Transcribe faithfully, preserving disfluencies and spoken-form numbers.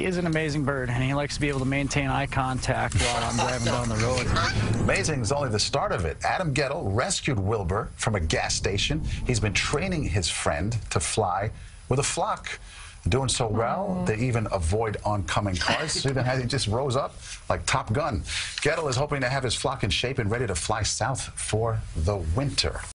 is an amazing bird, and he likes to be able to maintain eye contact while I'm driving down the road. Amazing is only the start of it. Adam Gettle rescued Wilbur from a gas station. He's been training his friend to fly with a flock. Doing so well, they even avoid oncoming cars. Even as he just rose up like Top Gun. Gettle is hoping to have his flock in shape and ready to fly south for the winter.